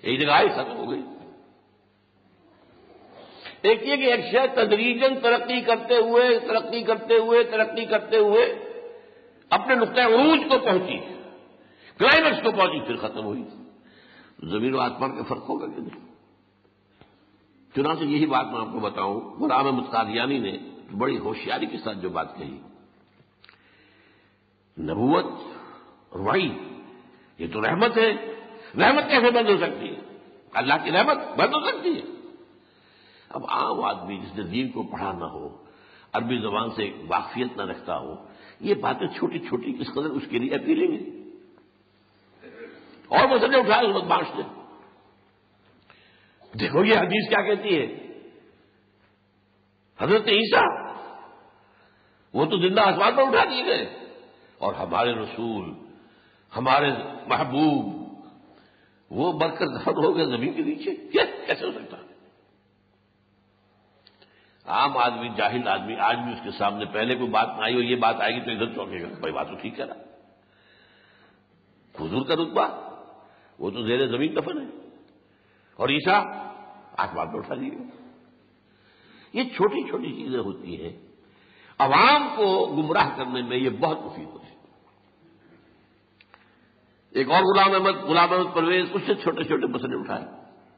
ایک جگہ ہی ختم ہو گئی. ایک یہ کہ ایک شے تدریجاً ترقی کرتے ہوئے اپنے نقطۂ عروج کو پہنچی، کلائمیکس کو پہنچی، پھر ختم ہوئی. زمین و آسمان کا فرق ہوگا کہ نہیں؟ چنانچہ یہی بات میں آپ کو بتاؤں، غلام احمد قادیانی نے بڑی ہوشیاری کے ساتھ جو بات کہی، نبوت اور وحی یہ تو رحمت ہے، رحمت کیسے بند ہو سکتی ہے؟ اللہ کی رحمت بند ہو سکتی ہے؟ اب عام آدمی جس نے دین کو پڑھا نہ ہو، عربی زبان سے واقفیت نہ رکھتا ہو، یہ باتیں چھوٹی چھوٹی کس قدر اس کے لیے اپیلنگ ہے. اور مسئلے اٹھائے اس بدماش نے. دیکھو یہ حدیث کیا کہتی ہے، حضرت عیسیٰ وہ تو زندہ آسمان پر اٹھا دیے گئے، اور ہمارے رسول، ہمارے محبوب وہ مر کر دفن ہو گئے زمین کے نیچے. کیسے ہو سکتا؟ عام آدمی، جاہل آدمی آج بھی اس کے سامنے پہلے کوئی بات نہ آئی اور یہ بات آئے گی تو ادھر چونکے گا، بھائی بات تو ٹھیک ہے نا. حضور کا رتبہ وہ تو زیر زمین دفن ہے، اور عیسیٰ آسمان پر اٹھا دیے گئے. یہ چھوٹی چھوٹی چیزیں ہوتی ہیں، عوام کو گمراہ کرنے میں یہ بہت مفید ہوتی ہے. ایک اور غلام احمد پرویز، اس سے چھوٹے چھوٹے مسئلے اٹھائے.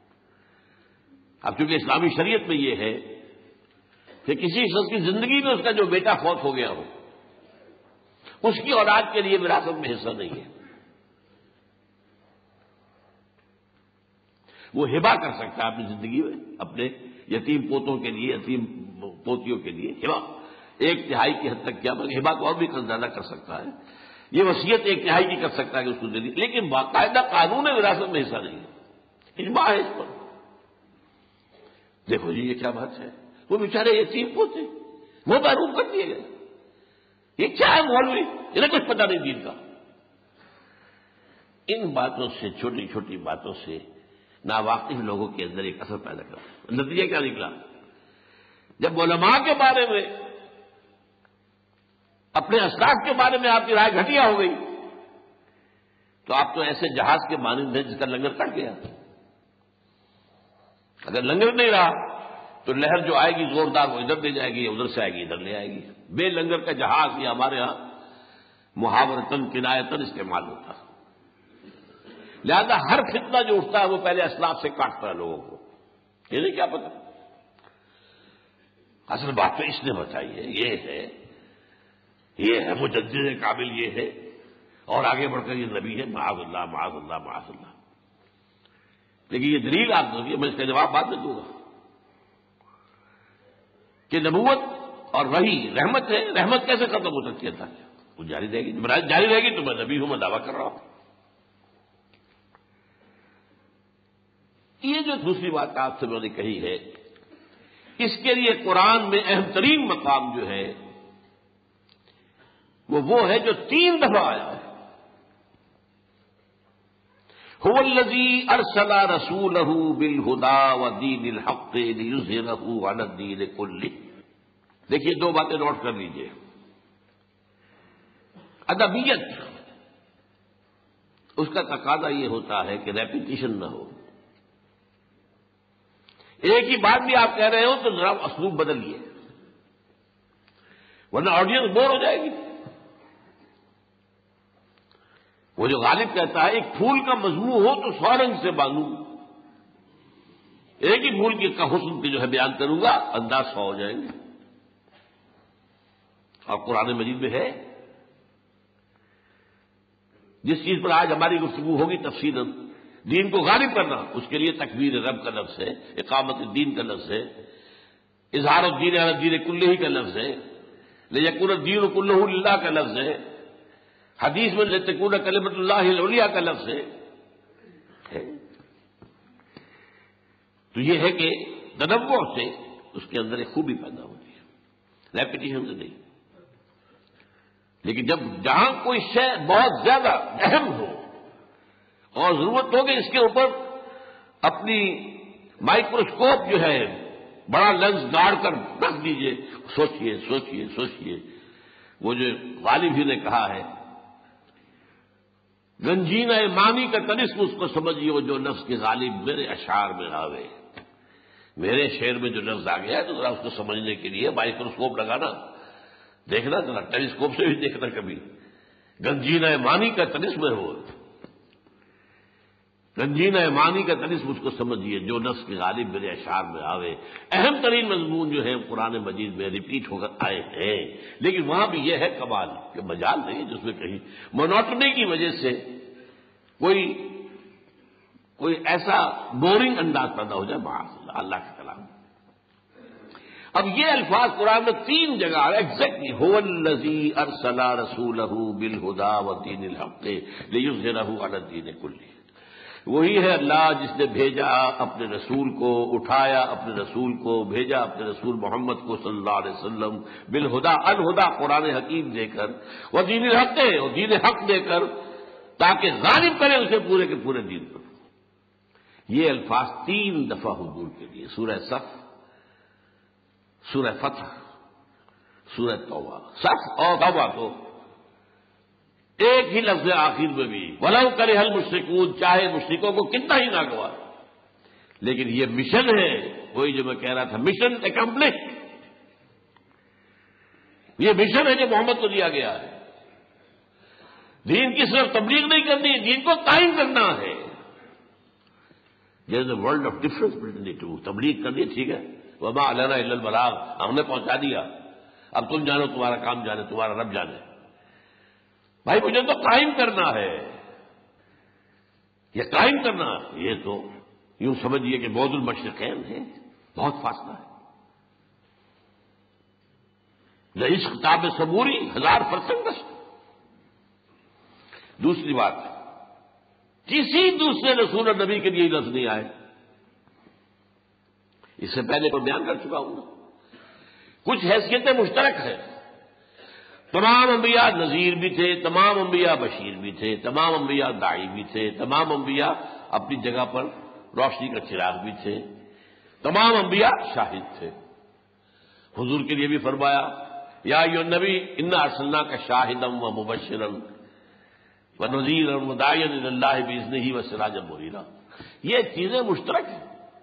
اب چونکہ اسلامی شریعت میں یہ ہے کہ کسی شخص کی زندگی میں اس کا جو بیٹا فوت ہو گیا ہو، اس کی اولاد کے لیے وراثت میں حصہ نہیں ہے. وہ ہبہ کر سکتا ہے اپنی زندگی میں اپنے یتیم پوتوں کے لیے، یتیم پوتیوں کے لیے ہبہ 1/3 کی حد تک کیا، بلکہ ہبہ کو اور بھی زیادہ کر سکتا ہے. یہ وصیت 1/3 کی کر سکتا ہے کہ اس کو دے دی، لیکن باقاعدہ قانون وراثت میں حصہ نہیں ہے. اجماع ہے اس پر. دیکھو جی یہ کیا بات ہے، وہ بیچارے یتیم پوتے وہ محروم کر دیے گئے. یہ کیا ہے مولوی، انہیں کچھ پتہ نہیں دین کا. ان باتوں سے، چھوٹی چھوٹی باتوں سے ناواقف لوگوں کے اندر ایک اثر پیدا کرتا ہے. نتیجہ کیا نکلا؟ جب علماء کے بارے میں، اپنے اسلاف کے بارے میں آپ کی رائے گھٹیا ہو گئی تو آپ تو ایسے جہاز کے مانند ہیں جس کا لنگر کٹ گیا. اگر لنگر نہیں رہا تو لہر جو آئے گی زوردار وہ ادھر لے جائے گی، ادھر سے آئے گی ادھر لے آئے گی. بے لنگر کا جہاز یہ ہمارے ہاں محاورتن کنایتن استعمال ہوتا ہے. لہذا ہر فتنہ جو اٹھتا ہے وہ پہلے اسلاف سے کاٹتا ہے لوگوں کو. یہ نہیں کیا پتا، اصل بات تو اس نے بتائی ہے، یہ ہے مجدد کامل، یہ ہے، اور آگے بڑھ کر یہ نبی ہے. معاذ اللہ معاذ اللہ معاذ اللہ. لیکن یہ دلیل آپ دو گے، میں اس کا جواب بعد میں دوں گا کہ نبوت اور وحی رحمت ہے. رحمت کیسے ختم ہو سکتی ہے؟ وہ جاری رہے گی، جاری رہے گی تو میں نبی ہوں، میں دعویٰ کر رہا ہوں. یہ جو دوسری بات آپ سے میں نے کہی ہے، اس کے لیے قرآن میں اہم ترین مقام جو ہے وہ ہے جو 3 دفعہ آیا ہے. هو الذی ارسل رسولہ بالہدی ودین الحق لیظہرہ علی الدین کلہ. دیکھیے 2 باتیں نوٹ کر لیجئے. ادبیت اس کا تقاضا یہ ہوتا ہے کہ ریپیٹیشن نہ ہو. ایک ہی بات بھی آپ کہہ رہے ہو تو ذرا اسلوب بدلیے، ورنہ آڈینس بور ہو جائے گی. وہ جو غالب کہتا ہے ایک پھول کا مضمون ہو تو 100 رنگ سے باندھوں، ایک ہی پھول کا حسن کی جو ہے بیان کروں گا، انداز 100 ہو جائیں گے. اور قرآن مجید میں ہے جس چیز پر آج ہماری گفتگو ہوگی تفصیلاً، دین کو غالب کرنا، اس کے لیے تکبیر رب کا لفظ ہے، اقامت الدین کا لفظ ہے، اظہار الدین علی الدین کلہ کا لفظ ہے، لیکن الدین کلہ للہ کا لفظ ہے. حدیث میں لتکون کلمۃ اللہ العلیٰ کا لفظ ہے. تو یہ ہے کہ تنوع سے اس کے اندر ایک خوبی پیدا ہوتی ہے، ریپیٹیشن سے نہیں. لیکن جب جہاں کوئی شے بہت زیادہ اہم ہو اور ضرورت ہو کہ اس کے اوپر اپنی مائکروسکوپ جو ہے بڑا لینس گاڑ کر رکھ دیجئے، سوچئے سوچئے سوچئے. وہ جو غالب ہی نے کہا ہے گنجینہ معنی کا طلسم اس کو سمجھیے جو نفس کے غالب میرے اشعار میں آوے. میرے شعر میں جو لفظ آ گیا ہے تو ذرا اس کو سمجھنے کے لیے مائکروسکوپ لگانا، دیکھنا ذرا، ٹیلیسکوپ سے بھی دیکھنا کبھی. گنجینہ معنی کا طلسم ہے وہ. گنجینہ معنی کا طلسم اس کو سمجھیے جو نفس کے غالب میرے اشعار میں آوے. اہم ترین مضمون جو ہے قرآن مجید میں ریپیٹ ہو کر آئے ہیں، لیکن وہاں بھی یہ ہے کمال کہ مجال نہیں جس میں کہیں مونوٹنی کی وجہ سے کوئی ایسا بورنگ انداز پیدا ہو جائے. معاذ اللہ کا کلام. اب یہ الفاظ قرآن میں 3 جگہ ایگزیکٹلی هو الذی ارسل رسولہ بالہدی ودین الحق لیظہرہ علی الدین کلہ. وہی ہے اللہ جس نے بھیجا اپنے رسول کو، اٹھایا اپنے رسول کو، بھیجا اپنے رسول محمد کو صلی اللہ علیہ وسلم بالہدی، الہدی قرآن حکیم دے کر، ودین الحق، اور دین حق دے کر، تاکہ غالب کرے اسے پورے کے پورے دین پر. یہ الفاظ 3 دفعہ حضور کے لیے سورہ صف، سورہ فتح، سورہ توبہ. صف اور توبہ تو ایک ہی لفظ آخر میں بھی وَلَوْ كَرِهَ الْمُشْرِكُونَ، چاہے مشرکوں کو کتنا ہی ناگوار. لیکن یہ مشن ہے، وہی جو میں کہہ رہا تھا، مشن اکمپلش. یہ مشن ہے جو محمد کو دیا گیا ہے. دین کی صرف تبلیغ نہیں کرنی، دین کو قائم کرنا ہے. There is a world of difference between the two. تبلیغ کرنی ٹھیک ہے، وما علینا الا البلاغ، ہم نے پہنچا دیا، اب تم جانو، تمہارا کام جانے، تمہارا رب جانے. بھائی مجھے تو قائم کرنا ہے. یہ قائم کرنا، یہ تو یوں سمجھیے کہ بعد المشرقین ہے، بہت فاصلہ ہے. عشق تاب صبوری 1000%. دوسری بات، کسی دوسرے رسول اور نبی کے لیے یہ لفظ نہیں آئے. اس سے پہلے میں بیان کر چکا ہوں. کچھ حیثیتیں مشترک ہیں. تمام انبیاء نذیر بھی تھے، تمام انبیاء بشیر بھی تھے، تمام انبیاء داعی بھی تھے، تمام انبیاء اپنی جگہ پر روشنی کا چراغ بھی تھے، تمام انبیاء شاہد تھے. حضور کے لیے بھی فرمایا یا ایھا النبی انا ارسلناک شاہدا ومبشرا ونذیرا وداعیا الی اللہ باذنہ وسراجا منیرا. یہ چیزیں مشترک ہیں،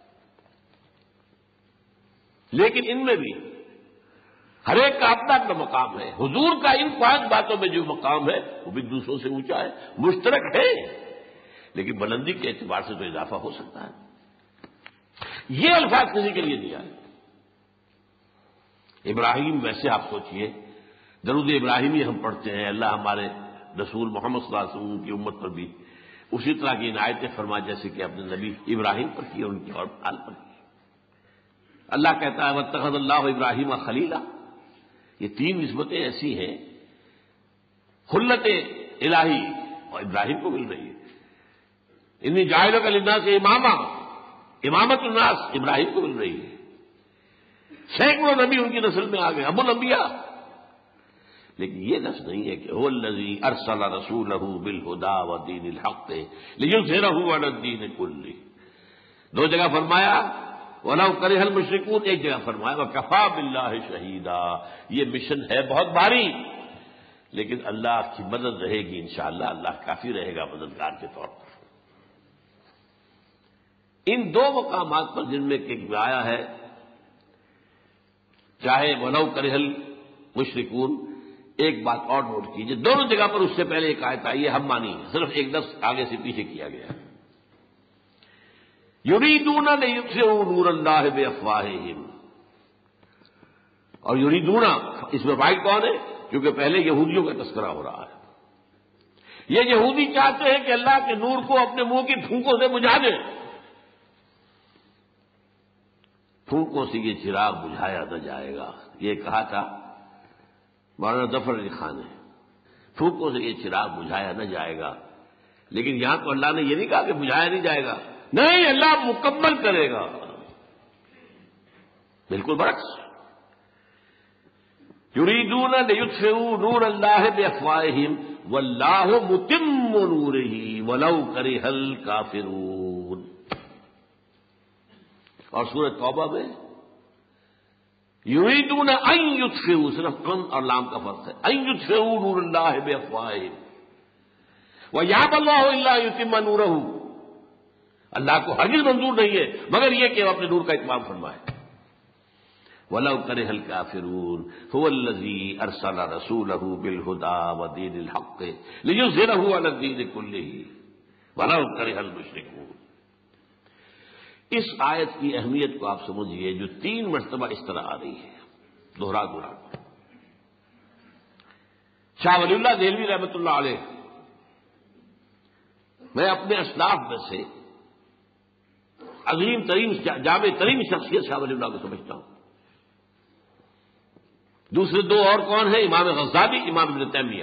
لیکن ان میں بھی ہر ایک کا اپنا اپنا مقام ہے. حضور کا ان 5 باتوں میں جو مقام ہے وہ بھی دوسروں سے اونچا ہے، مشترک ہے، لیکن بلندی کے اعتبار سے تو اضافہ ہو سکتا ہے. یہ الفاظ کسی کے لیے نہیں آئے. ابراہیم، ویسے آپ سوچئے درود ابراہیمی ہم پڑھتے ہیں، اللہ ہمارے رسول محمد صلی اللہ علیہ وسلم کی امت پر بھی اسی طرح کی عنایتیں فرما جیسے کہ اپنے نبی ابراہیم پر کی اور ان کی اور آل پر کی. اللہ کہتا ہے واتخذ اللہ ابراہیم خلیلا. یہ 3 نسبتیں ایسی ہیں، خلت الہی اور ابراہیم کو مل رہی ہے. انی جاعلک للناس اماما، امامت الناس ابراہیم کو مل رہی ہے. سینکڑوں نبی ان کی نسل میں آ گئے، ابو الانبیاء. لیکن یہ لفظ نہیں ہے کہ هو الذی ارسل رسولہ بالہدی ودین الحق لیظہرہ علی الدین کلہ. 2 جگہ فرمایا وَلَوْ كَرِهَ الْمُشْرِكُونَ، ایک جگہ فرمایا وَكَفَىٰ بِاللَّهِ شَهِيدًا. یہ مشن ہے بہت بھاری، لیکن اللہ کی مدد رہے گی انشاءاللہ، اللہ کافی رہے گا مددگار کے طور پر. ان 2 مقامات پر جن میں ایک آیا ہے، چاہے وَلَوْ كَرِهَ الْمُشْرِكُونَ، ایک بات اور نوٹ کیجئے، دونوں جگہ پر اس سے پہلے ایک آیت آئی ہے ہم مانی ہے، صرف ایک لفظ آگے سے پیچھے کیا گیا ہے. یریدون لیطفئوا نور اللہ بافواہہم، اور یریدون اس میں فاعل کون ہے؟ کیونکہ پہلے یہودیوں کا تذکرہ ہو رہا ہے. یہ یہودی چاہتے ہیں کہ اللہ کے نور کو اپنے منہ کی پھونکوں سے بجھا دیں. پھونکوں سے یہ چراغ بجھایا نہ جائے گا، یہ کہا تھا مولانا ظفر علی خان نے. پھونکوں سے یہ چراغ بجھایا نہ جائے گا، لیکن یہاں تو اللہ نے یہ نہیں کہا کہ بجھایا نہیں جائے گا، نہیں، اللہ مکمل کرے گا. بالکل برعکس. یریدون لیطفئوا نور اللہ بافواہہم واللہ متم نورہ ولو کرہ الکافرون. اور سورہ توبہ میں یریدون ان یطفئوا، صرف ان اور لام کا فرق ہے، ان یطفئوا نور اللہ بافواہہم وَيَأْبَى اللَّهُ إِلَّا يُتِمَّ نُورَهُ، اللہ کو ہرگز منظور نہیں ہے مگر یہ کہ وہ اپنے نور کا اتمام فرمائے۔ وَلَوْ كَرِهَ الْكَافِرُونَ هُوَ الَّذِي أَرْسَلَ رَسُولَهُ بِالْهُدَىٰ وَدِينِ الْحَقِّ لِيُظْهِرَهُ عَلَى الدِّينِ كُلِّهِ وَلَوْ كَرِهَ الْمُشْرِكُونَ۔ اس آیت کی اہمیت کو آپ سمجھیے جو 3 مرتبہ اس طرح آ رہی ہے دوہرا دوہرا۔ شاہ ولی اللہ دہلوی رحمۃ اللہ علیہ، میں اپنے اسلاف میں سے عظیم ترین جامع ترین شخصیت شاہ ولی اللہ کو سمجھتا ہوں۔ دوسرے 2 اور کون ہیں؟ امام غزالی، امام ابن تیمیہ۔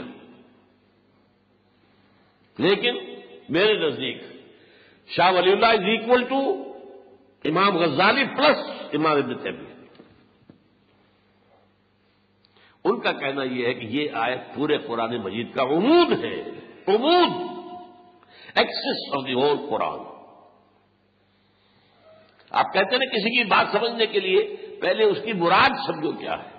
لیکن میرے نزدیک شاہ ولی اللہ از اکول ٹو امام غزالی پلس امام ابن تیمیہ۔ ان کا کہنا یہ ہے کہ یہ آیت پورے قرآن مجید کا عمود ہے، عمود، axis of the whole Quran. آپ کہتے ہیں کسی کی بات سمجھنے کے لیے پہلے اس کی مراد سمجھو کیا ہے،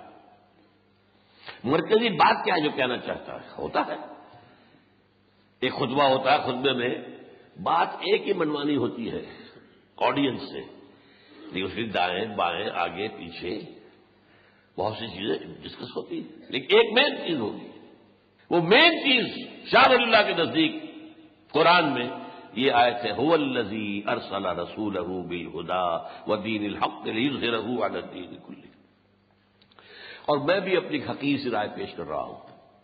مرکزی بات کیا ہے جو کہنا چاہتا ہے۔ ہوتا ہے ایک خطبہ ہوتا ہے، خطبے میں بات ایک ہی منوانی ہوتی ہے آڈینس سے، لیکن اس کی دائیں بائیں آگے پیچھے بہت سی چیزیں ڈسکس ہوتی ہیں، لیکن ایک مین چیز ہوگی۔ وہ مین چیز شاہ ولی اللہ کے نزدیک قرآن میں یہ آیت ہے، هو الذی ارسل رسولہ بالہدی ودین الحق لیظہرہ علی الدین کلہ۔ اور میں بھی اپنی حقیقی سی رائے پیش کر رہا ہوں،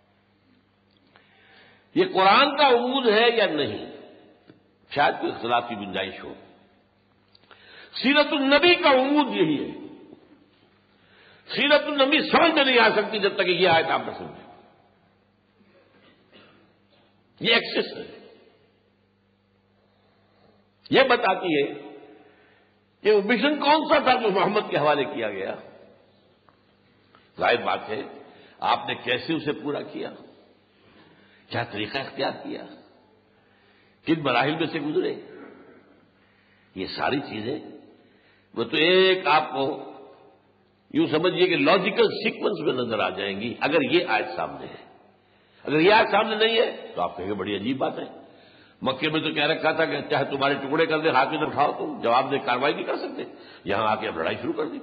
یہ قرآن کا عمود ہے یا نہیں، شاید کوئی اختلاف کی گنجائش ہو۔ سیرت النبی کا عمود یہی ہے، سیرت النبی سمجھ میں نہیں آ سکتی جب تک یہ آیت آپ نہ سمجھیں۔ یہ ایکسس ہے، یہ بتاتی ہے کہ وہ مشن کون سا تھا جو محمد کے حوالے کیا گیا۔ ظاہر بات ہے آپ نے کیسے اسے پورا کیا، کیا طریقہ اختیار کیا، کن مراحل میں سے گزرے، یہ ساری چیزیں وہ تو ایک آپ کو یوں سمجھیے کہ لاجیکل سیکوینس میں نظر آ جائیں گی اگر یہ آیت سامنے ہے۔ اگر یہ آیت سامنے نہیں ہے تو آپ کہیں گے بڑی عجیب بات ہے، مکے میں تو کہہ رکھا تھا کہ چاہے تمہارے ٹکڑے کر دے، ہاتھ میں اٹھاؤ، تم جواب دے کارروائی نہیں کر سکتے، یہاں آ کے اب لڑائی شروع کر دی۔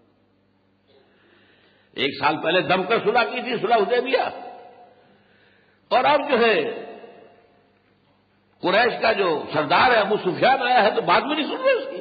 1 سال پہلے دم کر صلح کی تھی، صلح حدیبیہ، اور اب جو ہے قریش کا جو سردار ہے ابو سفیان آیا ہے تو بات میں نہیں سن رہے اس کی۔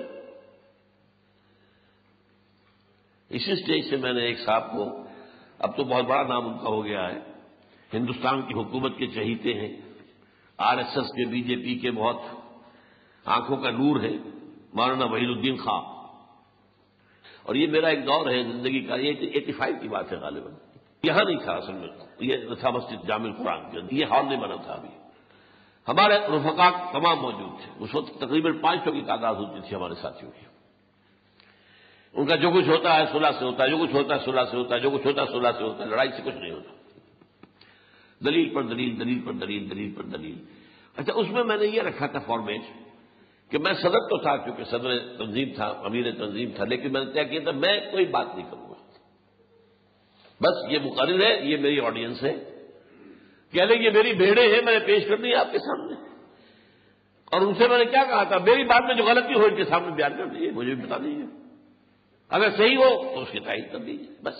اسی سٹیج سے میں نے ایک صاحب کو، اب تو بہت بڑا نام ان کا ہو گیا ہے، ہندوستان کی حکومت کے چہیتے ہیں، RSS کے BJP کے بہت آنکھوں کا نور ہے، مولانا وحید الدین خان۔ اور یہ میرا ایک دور ہے زندگی کا، یہ 85 کی بات ہے غالباً، یہاں نہیں تھا اصل میں، یہ تھا مسجد جامع القرآن کے اندر، یہ ہال نہیں بنا تھا ابھی، ہمارے رفقا تمام موجود تھے، اس وقت تقریباً 500 کی تعداد ہوتی تھی ہمارے ساتھیوں کی۔ ان کا جو کچھ ہوتا ہے صلح سے ہوتا ہے، جو کچھ ہوتا ہے صلح سے ہوتا ہے، جو کچھ ہوتا ہے صلح سے ہوتا ہے، لڑائی سے کچھ نہیں ہوتا، دلیل پر دلیل، دلیل پر دلیل، دلیل پر دلیل۔ اچھا، اس میں میں نے یہ رکھا تھا فارمیٹ کہ میں صدر تو تھا، کیونکہ صدر تنظیم تھا، امیر تنظیم تھا، لیکن میں نے طے کیا تھا میں کوئی بات نہیں کروں گا، بس یہ مقرر ہے، یہ میری آڈینس ہے، کہہ لیں یہ میری بھیڑیں ہیں، میں نے پیش کرنی ہے آپ کے سامنے، اور ان سے میں نے کیا کہا تھا، میری بات میں جو غلطی ہو ان کے سامنے بیان کر دیجیے، مجھے بھی بتا دیجیے، اگر صحیح ہو تو اس کی تائید کر دیجیے، بس۔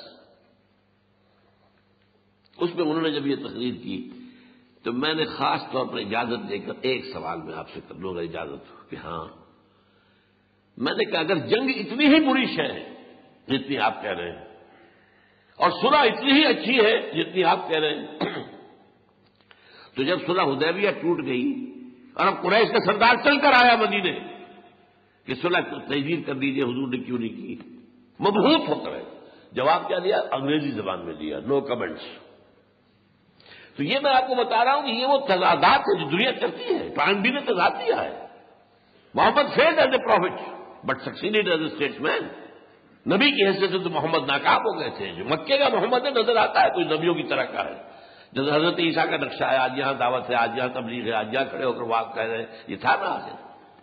اس میں انہوں نے جب یہ تقریر کی تو میں نے خاص طور پر اجازت دے کر ایک سوال میں آپ سے کر لوں گا اجازت کہ ہاں، میں نے کہا اگر جنگ اتنی ہی بری شے ہے جتنی آپ کہہ رہے ہیں اور صلح اتنی ہی اچھی ہے جتنی آپ کہہ رہے ہیں، تو جب صلح حدیبیہ ٹوٹ گئی اور اب قریش کا سردار چل کر آیا مدینے کہ صلح تجدید کر دیجیے، حضور نے کیوں نہیں کی؟ مبہوت ہو کر جواب کیا دیا؟ انگریزی زبان میں دیا، نو کمنٹس۔ تو یہ میں آپ کو بتا رہا ہوں کہ یہ وہ تضادات ہے جو دنیا کرتی ہے، ٹائم بھی نے تضاد دیا ہے۔ Muhammad failed as a prophet but succeeded as a statesman. نبی کی حیثیت سے تو محمد ناکام ہو گئے تھے، جو مکے کا محمد نظر آتا ہے کوئی نبیوں کی طرح کا ہے، جیسے حضرت عیسیٰ کا نقشہ ہے، آج یہاں دعوت ہے، آج یہاں تبلیغ ہے، آج یہاں کھڑے ہو کر بات کہہ رہے ہیں، یہ تھا نا آخر؟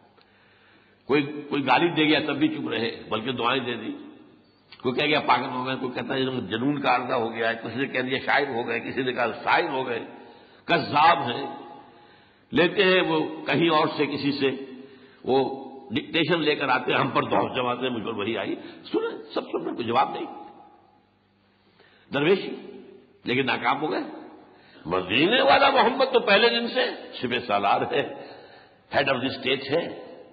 کوئی گالی دے گیا تب بھی چپ رہے بلکہ دعائیں دے دی، کوئی کہہ گیا پاگل ہو گئے، کوئی کہتا ہے جنون کا عارضہ ہو گیا ہے، کسی نے کہہ دیا شاعر ہو گئے، کسی نے کہا شاعر ہو گئے، کذاب ہیں، لیتے ہیں وہ کہیں اور سے کسی سے وہ ڈکٹیشن لے کر آتے ہیں، ہم پر دوڑ جماتے ہیں، مجھ پر وہی آئی، سنیں سب سننے کوئی جواب نہیں، درویشی، لیکن ناکام ہو گئے۔ مدینے والا محمد تو پہلے دن سے شبہ سالار ہے، ہیڈ آف دی اسٹیٹ ہے،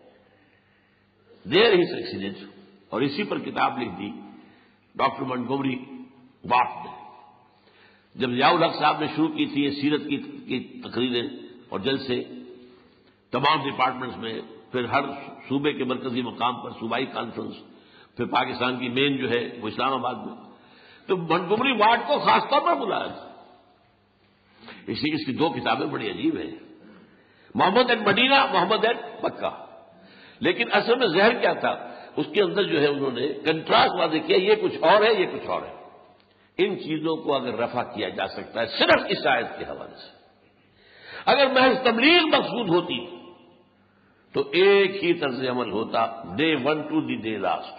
دیر ہی سکسیڈڈ، اور اسی پر کتاب لکھ دی ڈاکٹر منٹگومری واٹ نے۔ جب ضیاء الحق صاحب نے شروع کی تھی یہ سیرت کی تقریریں اور جلسے تمام ڈپارٹمنٹس میں، پھر ہر صوبے کے مرکزی مقام پر صوبائی کانفرنس، پھر پاکستان کی مین جو ہے وہ اسلام آباد میں، تو منٹگومری واٹ کو خاص طور پر بلایا، اس کی دو کتابیں بڑی عجیب ہیں، محمد ایٹ مدینہ، محمد ایٹ مکہ، لیکن اصل میں زہر کیا تھا اس کے اندر جو ہے انہوں نے کنٹراسٹ واضح کیا، یہ کچھ اور ہے، یہ کچھ اور ہے۔ ان چیزوں کو اگر رفع کیا جا سکتا ہے صرف اس آیت کے حوالے سے، اگر محض تبلیغ مقصود ہوتی تو ایک ہی طرز عمل ہوتا، day one to the day last.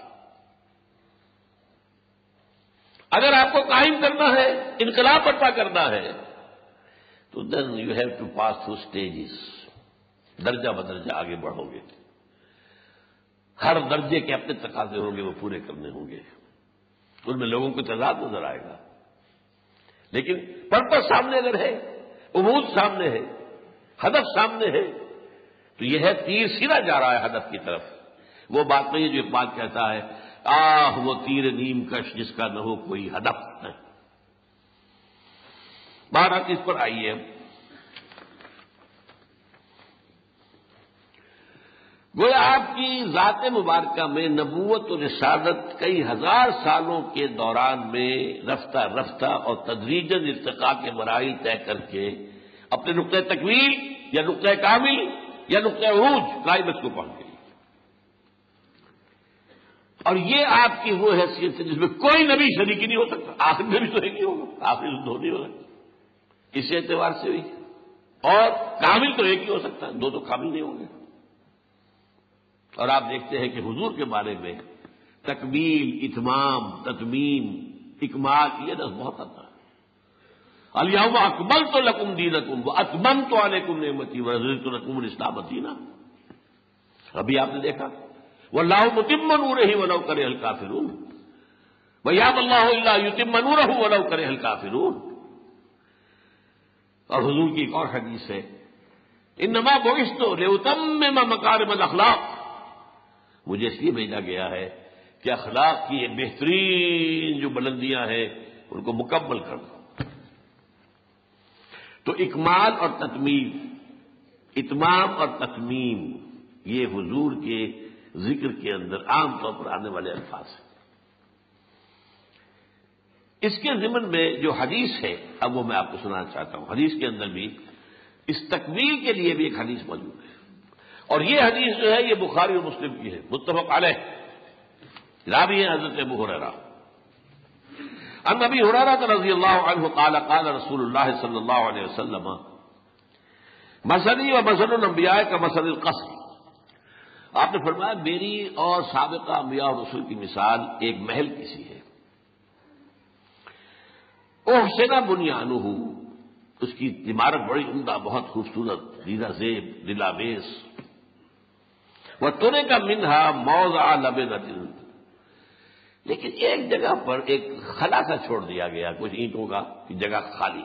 اگر آپ کو قائم کرنا ہے، انقلاب برپا کرنا ہے، تو then you have to pass through stages, درجہ بدرجہ آگے بڑھو گے، ہر درجے کے اپنے تقاضے ہوں گے، وہ پورے کرنے ہوں گے، ان میں لوگوں کو تضاد نظر آئے گا، لیکن پرپس سامنے اگر ہے، امید سامنے ہے، ہدف سامنے ہے، تو یہ ہے تیر سیدھا جا رہا ہے ہدف کی طرف۔ وہ بات نہیں ہے جو اقبال کہتا ہے، آہ وہ تیر نیم کش جس کا نہ ہو کوئی ہدف نہیں۔ بات اس پر آئیے، گویا آپ کی ذات مبارکہ میں نبوت و رسالت کئی ہزار سالوں کے دوران میں رفتہ رفتہ اور تدریجاً ارتقاء کے مراحل طے کر کے اپنے نقطۂ تکمیل یا نقطۂ کامل یا نقطۂ عروج کلائمیکس کو پہنچ گئی، اور یہ آپ کی وہ حیثیت ہے جس میں کوئی نبی شریک نہیں ہو سکتا، آخری نبی تو ایک ہی ہوگا، آخری دو نہیں ہو سکتا، اس اعتبار سے ہوئی، اور کامل تو ایک ہی ہو سکتا ہے، دو تو کامل نہیں ہوں گے۔ اور آپ دیکھتے ہیں کہ حضور کے بارے میں تکمیل، اتمام، تتمیم، اکمال، یہ لفظ بہت آتا ہے۔ الیوم اکملت لکم دینکم واتممت علیکم نعمتی ورضیت لکم الاسلام دینا۔ ابھی آپ نے دیکھا واللہ متم نورہ ولو کرہ الکافرون، ویابی اللہ الا یتم نورہ ولو کرہ الکافرون۔ اور حضور کی ایک اور حدیث ہے، انما بعثت لاتمم مکارم الاخلاق، مجھے اس لیے بھیجا گیا ہے کہ اخلاق کی یہ بہترین جو بلندیاں ہیں ان کو مکمل کر دو۔ تو اکمال اور تکمیل، اتمام اور تتمیم، یہ حضور کے ذکر کے اندر عام طور پر آنے والے الفاظ ہیں۔ اس کے ضمن میں جو حدیث ہے، اب وہ میں آپ کو سنانا چاہتا ہوں۔ حدیث کے اندر بھی اس تکمیل کے لیے بھی ایک حدیث موجود ہے، اور یہ حدیث جو ہے یہ بخاری اور مسلم کی ہے، متفق علیہ، راوی ہے حضرت ابو ہریرہ۔ عن ابی ہریرہ رضی اللہ عنہ قال قال رسول اللہ صلی اللہ علیہ وسلم مثلی و مثل الانبیاء کا مثل القصر، آپ نے فرمایا میری اور سابقہ انبیاء اور رسول کی مثال ایک محل کی سی ہے، احسن بنیانہ، اس کی عمارت بڑی عمدہ، بہت خوبصورت، زیرہ زیب، دلاویز، وَتُرِكَ مِنْهَا مَوْضِعَ لَبْنَةٍ، لیکن ایک جگہ پر ایک خلا سا چھوڑ دیا گیا، کچھ اینٹوں کا جگہ خالی،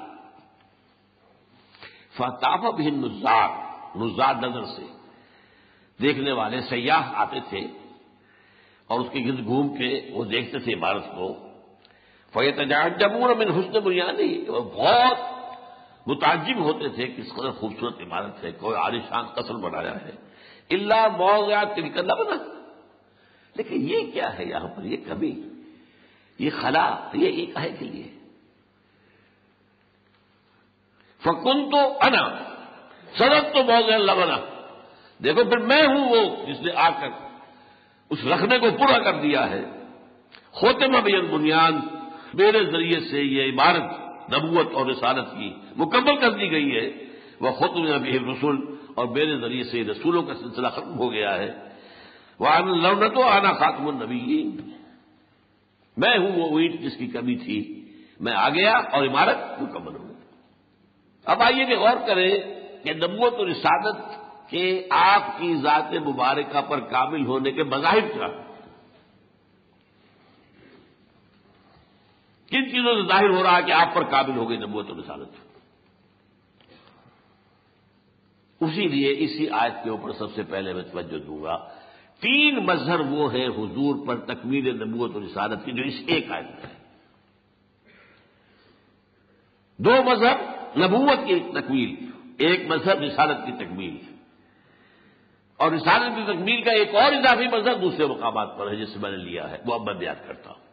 فَطَافَ بِهِ النُّزَّارُ، نزار نظر سے دیکھنے والے سیاح آتے تھے اور اس کے گرد گھوم کے وہ دیکھتے تھے عمارت کو، فَيَتَعَجَّبُونَ مِنْ حُسْنِ بُنْيَانِهِ، وہ بہت متعجب ہوتے تھے کس قدر خوبصورت عمارت ہے، کوئی عالیشان قصر بنایا ہے، الا موضع تلک اللبنہ، لیکن یہ کیا ہے یہاں پر، یہ کمی، یہ خلا، یہ کہے کے لیے؟ فکنت انا صدقت موضع اللبنہ، دیکھو پھر میں ہوں وہ جس نے آ کر اس رکھنے کو پورا کر دیا ہے، ختم بی البنیان، میرے ذریعے سے یہ عبارت نبوت اور رسالت کی مکمل کر دی گئی ہے، وہ ختم بہ الرسل، اور میرے ذریعے سے رسولوں کا سلسلہ ختم ہو گیا ہے، وَأَنَا اللَّوْنَةُ وَأَنَا خَاتِمُ النَّبِيِّينَ، میں ہوں وہ اینٹ جس کی کمی تھی، میں آ گیا اور عمارت مکمل ہو گئی۔ اب آئیے کہ غور کریں کہ نبوت اور رسالت کے آپ کی ذات مبارکہ پر کامل ہونے کے مظاہر کیا ہیں؟ کن چیزوں سے ظاہر ہو رہا ہے کہ آپ پر کامل ہو گئی نبوت اور رسالت؟ اسی لیے اسی آیت کے اوپر سب سے پہلے میں توجہ دوں گا. 3 مظہر وہ ہیں حضور پر تکمیل نبوت اور رسالت کی جو اس ایک آیت میں ہے. 2 مظہر نبوت کی تکمیل، ایک مظہر رسالت کی تکمیل، اور رسالت کی تکمیل کا ایک اور اضافی مظہر دوسرے مقامات پر ہے جس سے میں نے لیا ہے، وہ اب میں بیان کرتا ہوں.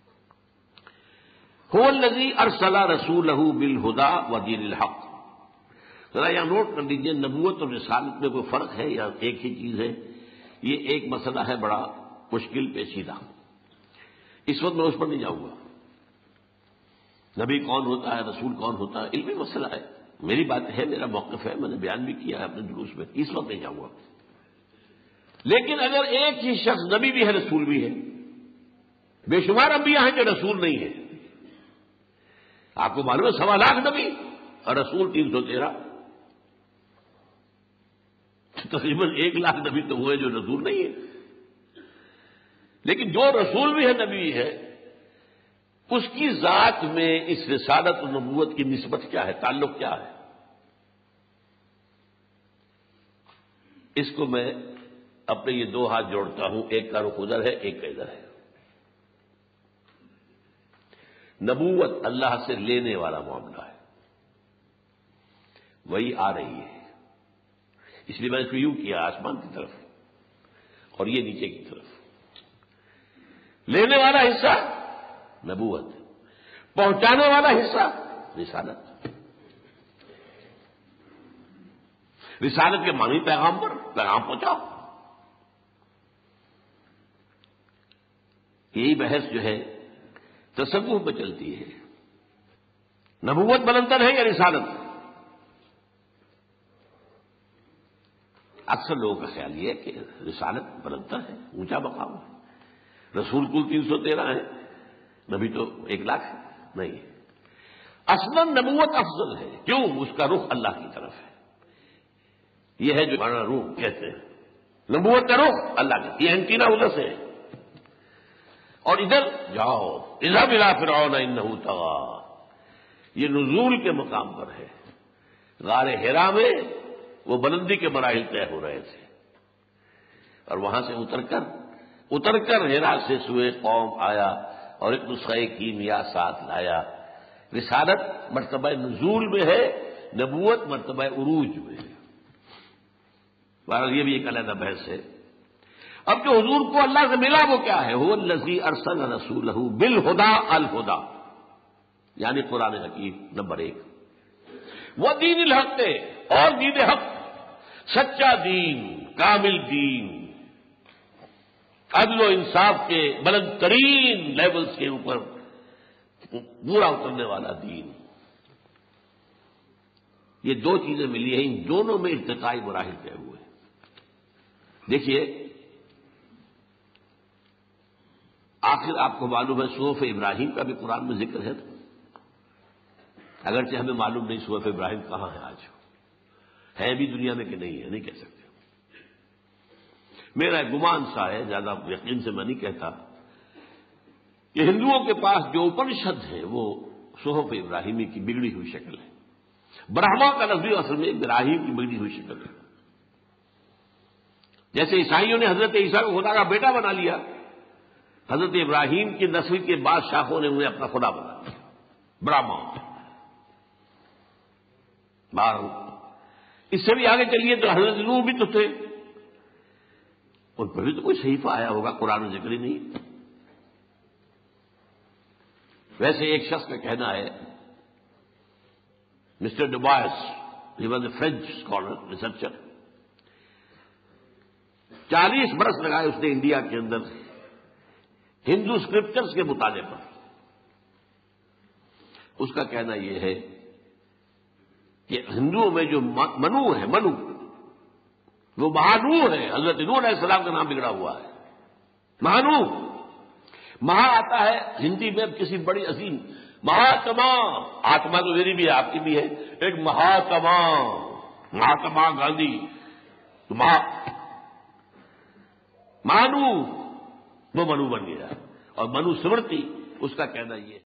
هو الذی ارسل رسولہ بالہدی ودین الحق. ذرا یہاں نوٹ کر لیجیے، نبوت اور رسالت میں کوئی فرق ہے یا ایک ہی چیز ہے؟ یہ ایک مسئلہ ہے بڑا مشکل پیچیدہ. اس وقت میں اس پر نہیں جاؤں گا. نبی کون ہوتا ہے، رسول کون ہوتا ہے، علمی مسئلہ ہے، میری بات ہے، میرا موقف ہے، میں نے بیان بھی کیا ہے اپنے دروس میں، اس وقت نہیں جاؤں گا. لیکن اگر ایک ہی شخص نبی بھی ہے رسول بھی ہے، بے شمار انبیاء ہیں جو رسول نہیں ہے. آپ کو معلوم ہے 1.25 لاکھ نبی اور رسول 313، تقریباً 1 لاکھ نبی تو ہوئے جو رسول نہیں ہے. لیکن جو رسول بھی ہے نبی ہے، اس کی ذات میں اس رسالت و نبوت کی نسبت کیا ہے، تعلق کیا ہے؟ اس کو میں اپنے یہ 2 ہاتھ جوڑتا ہوں، ایک کا رخ ادھر ہے، ایک کا ادھر ہے. نبوت اللہ سے لینے والا معاملہ ہے، وہی آ رہی ہے. اس لیے میں نے اس کو یوں کیا، آسمان کی طرف اور یہ نیچے کی طرف. لینے والا حصہ نبوت، پہنچانے والا حصہ رسالت. رسالت کے معنی پیغام پر پیغام پہنچاؤ. یہی بحث جو ہے تصوف پہ چلتی ہے. نبوت بلندر ہے یا رسالت؟ اکثر لوگوں کا خیال یہ ہے کہ رسالت بلندر ہے، اونچا مقام ہے. رسول کل 313 ہے، نبی تو 1 لاکھ ہے. نہیں، اصلا نبوت افضل ہے. کیوں؟ اس کا رخ اللہ کی طرف ہے. یہ ہے جو ہمارا روح کہتے ہیں، نبوت کا رخ اللہ کا. یہ اینٹینا ادھر سے ہے اور ادھر جاؤ، اذهب الى فرعون انه طغى. یہ نزول کے مقام پر ہے. غار حرا میں وہ بلندی کے مراحل طے ہو رہے تھے، اور وہاں سے اتر کر حرا سے سوئے قوم آیا اور ایک نسخہ کیمیا ساتھ لایا. رسالت مرتبہ نزول میں ہے، نبوت مرتبہ عروج میں ہے. بہرحال یہ بھی ایک علیحدہ بحث ہے. اب جو حضور کو اللہ سے ملا وہ کیا ہے؟ هو الذی ارسل رسولہ بالہدی الہدی، یعنی قرآن حکیم نمبر 1. وہ دین الحق، اور دین حق، سچا دین، کامل دین، عدل و انصاف کے بلند ترین لیولز کے اوپر پورا اترنے والا دین. یہ 2 چیزیں ملی ہیں، ان دونوں میں ارتقائی مراحل طے ہوئے. دیکھیے، آخر آپ کو معلوم ہے صحف ابراہیم کا بھی قرآن میں ذکر ہے. اگرچہ ہمیں معلوم نہیں صحف ابراہیم کہاں ہے، آج ہے بھی دنیا میں کہ نہیں ہے، نہیں کہہ سکتے. میرا گمان سا ہے، زیادہ یقین سے میں نہیں کہتا، کہ ہندوؤں کے پاس جو اپنشد ہے وہ صحف ابراہیمی کی بگڑی ہوئی شکل ہے. برہما کا لفظ اصل میں ابراہیم کی بگڑی ہوئی شکل ہے. جیسے عیسائیوں نے حضرت عیسیٰ کو خدا کا بیٹا بنا لیا، حضرت ابراہیم کی نسل کے بعد شاخوں نے انہیں اپنا خدا بنا لیا، برہما. اس سے بھی آگے چلیے تو حضرت نوح بھی تو تھے، ان پر بھی تو کوئی صحیفہ آیا ہوگا، قرآن میں ذکر ہی نہیں. ویسے ایک شخص کا کہنا ہے، mister Dubois, he was a French scholar researcher, 40 برس لگائے اس نے انڈیا کے اندر ہندو اسکرپچرز کے مطالعے پر. اس کا کہنا یہ ہے کہ ہندوؤں میں جو منو ہے، منو وہ مہانو ہے. حضرت نوح علیہ السلام کا نام بگڑا ہوا ہے، مہانو. مہا آتا ہے ہندی میں کسی بڑی عظیم، مہاتما، آتما تو میری بھی ہے آپ کی بھی ہے، ایک مہاتما مہاتما گاندھی تو مانو وہ منو بن گیا، اور منو سمرتی اس کا کہنا یہ ہے۔